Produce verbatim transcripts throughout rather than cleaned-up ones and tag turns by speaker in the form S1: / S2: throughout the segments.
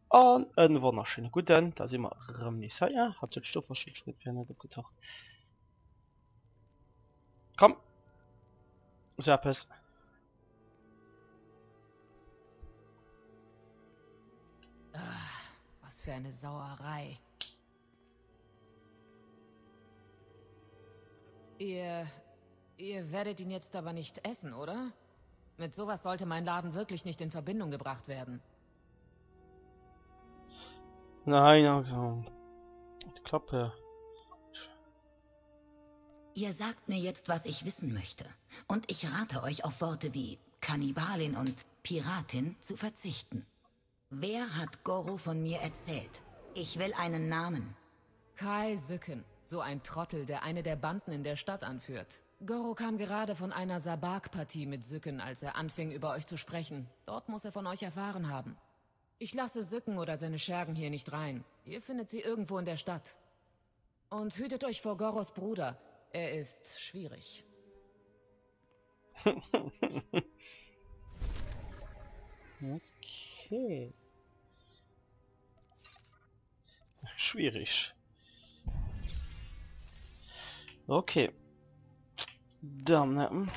S1: An en wunderschönen guten, da immer ja, hat den Stoff getaucht. Komm Serpes.
S2: Ach, was für eine Sauerei. Ihr... Ihr werdet ihn jetzt aber nicht essen, oder? Mit sowas sollte mein Laden wirklich nicht in Verbindung gebracht werden.
S1: Nein, okay. Klappe.
S3: Ihr sagt mir jetzt, was ich wissen möchte. Und ich rate euch, auf Worte wie Kannibalin und Piratin zu verzichten. Wer hat Goro von mir erzählt? Ich will einen Namen.
S2: Kai Sücken. So ein Trottel, der eine der Banden in der Stadt anführt. Goro kam gerade von einer Sabak-Partie mit Sücken, als er anfing, über euch zu sprechen. Dort muss er von euch erfahren haben. Ich lasse Sücken oder seine Schergen hier nicht rein. Ihr findet sie irgendwo in der Stadt. Und hütet euch vor Goros Bruder. Er ist schwierig.
S1: Okay. Schwierig. Okay. Dann ähm.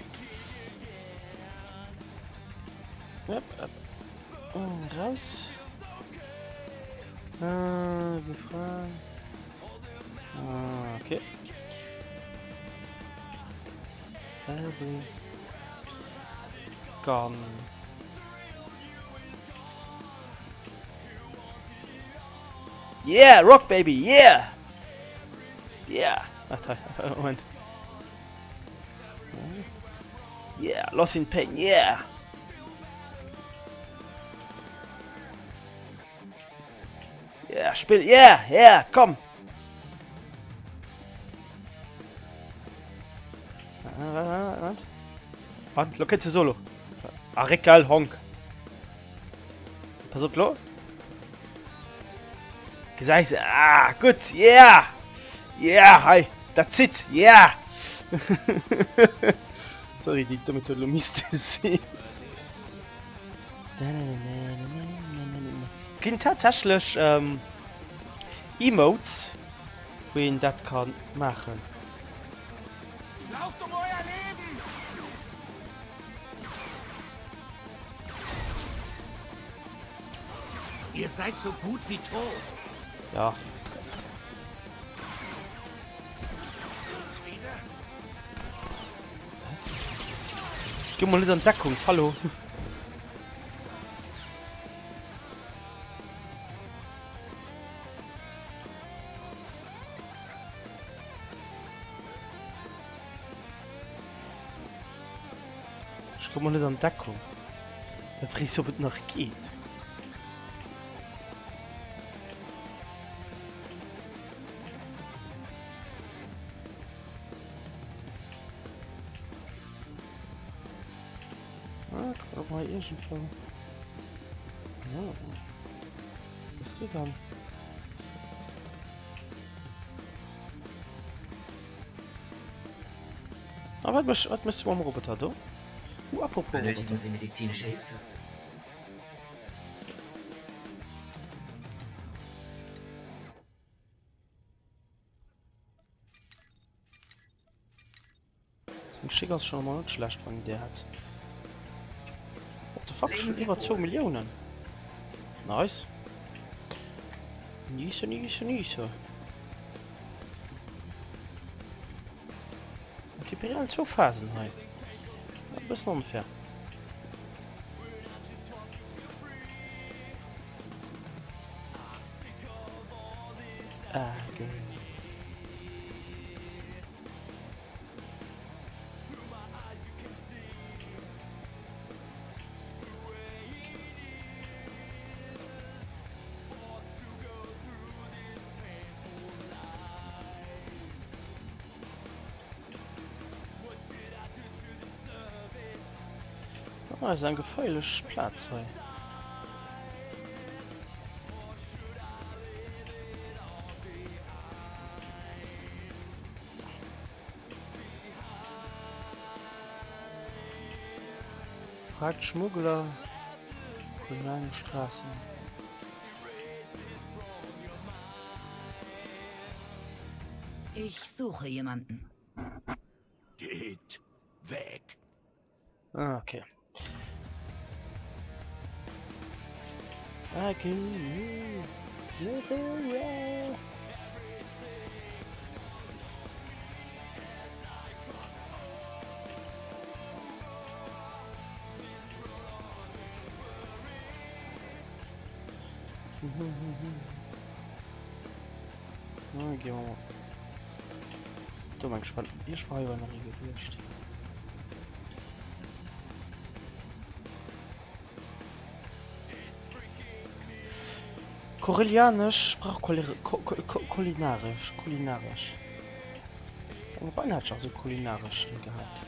S1: Yep, yep. Oh, raus. Äh, befreien. Ah, okay. Gone. Yeah, rock baby, yeah, yeah. Ach, Moment. Yeah, lost in pain, yeah. Yeah, spiel, yeah, yeah, komm. Und Lokette Solo. Arekal Honk. Pass auf, Lo. Gesagt, ah, gut, yeah. Yeah, hi, that's it, yeah. Sorry, die dumme Tolomiste sehen. Kind tatsächlich ähm, Emotes, wen das kann machen.
S4: Lauft um euer Leben! Ihr seid so gut wie tot.
S1: Ja. Ich geh mal in Deckung, hallo. Ich komm mal nicht an Deckung. Da frisst so, ob es noch geht. Ah, guck mal irgendwo. Ja. Was ist dann? Aber was was müsst du am Roboter do? Uh, apropos
S5: Benötigen
S1: Roboter.
S5: Sie medizinische Hilfe?
S1: Zum Schick ist schon mal nicht schlecht, wenn der hat. What the fuck, schon über zwei Millionen. Nice. Nice, nice, nice. Und die Imperial zwei Phasen halt. Ein bisschen unfair. Ah, okay. Oh, das ist ein gefährlicher Platz hier. Fragt Schmuggler. Straßen.
S3: Ich suche jemanden.
S4: Geht weg.
S1: Ah, okay. I can move everywhere. Na, gehen wir mal. Du, mein gespannt. Ihr Schreiber noch nie gewünscht. Korellianisch, sprachkulinarisch, kulinarisch. Wobei hat schon so kulinarisch gehabt.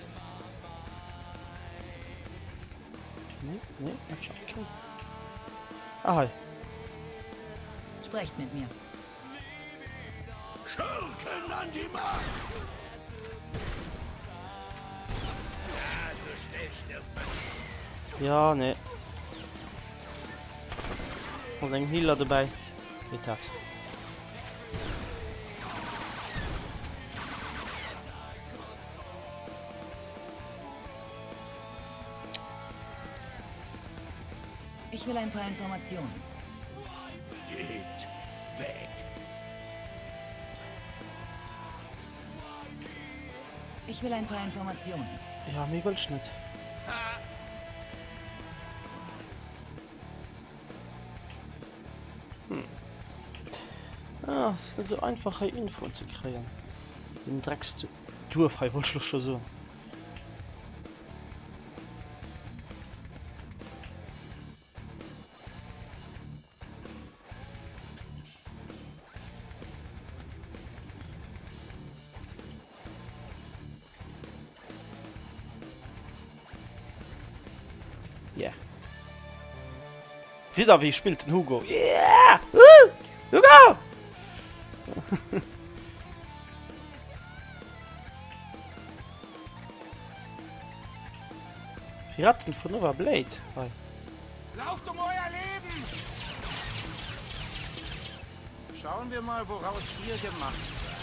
S1: Nee, nee, hat schon okay. Ah, hi.
S3: Sprecht mit mir.
S4: Schurken an die Macht! Ja, so schnell stirbt man nicht.
S1: Ja, nee. Und ein Healer dabei. Wie das?
S3: Ich will ein paar Informationen.
S4: Geht weg.
S3: Ich will ein paar Informationen.
S1: Ja, mir will nicht. Hm. Ah, es ist nicht so einfache Info zu kriegen. Den Drecks Durfhai wollte ich schon so. Yeah. Sieht da, wie spielt den Hugo. Yeah! Woo! Hugo! Piraten von Nova Blade. Hi.
S4: Lauft um euer Leben! Schauen wir mal, woraus ihr gemacht seid.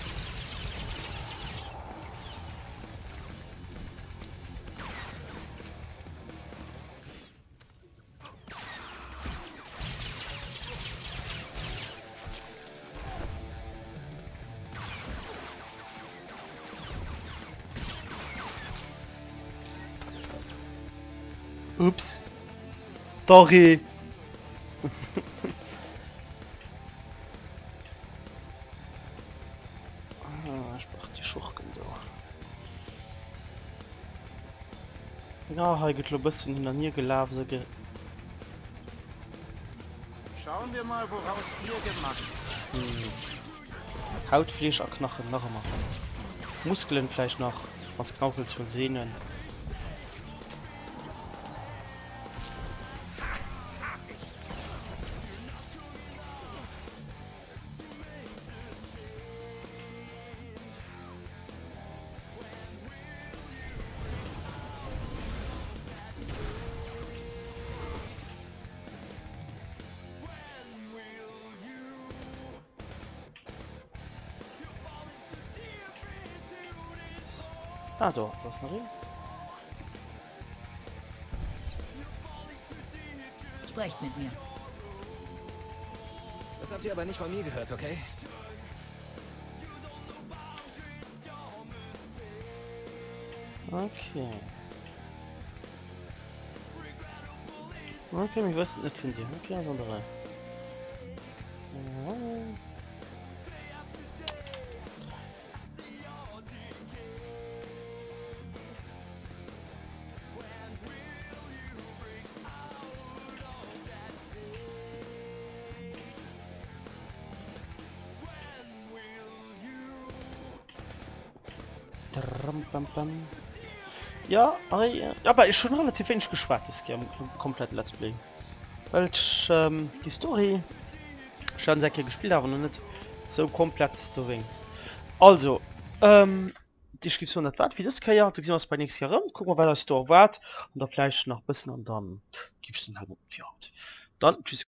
S1: Ups. Sorry. Ah, ich brauch die Schurken da. Ja, halt geht ein bisschen in der Nähe gelaufen. So ge
S4: Schauen wir mal, woraus ihr gemacht seid.
S1: hm. Hautfleisch und Knochen noch einmal. Muskeln vielleicht noch. Was Knaufels von Sehnen. Ah, doch, das ist ein Ring.
S3: Sprecht mit mir.
S5: Das habt ihr aber nicht von mir gehört, okay?
S1: Okay. Okay, wir wissen nicht von dir. Okay, das andere. Ja. Ja, aber, aber ist schon relativ wenig gespart, das Game komplett Let's Play. Weil ich, ähm, die Story schon sehr viel gespielt habe und nicht so komplett Stories. Also, ähm, die gibt so nicht wert wie das kann ja, da sehen wir uns bei nächstes Jahr rum, gucken wir, wer das Store wart und da vielleicht noch ein bisschen und dann gibt es den halt. Dann tschüss.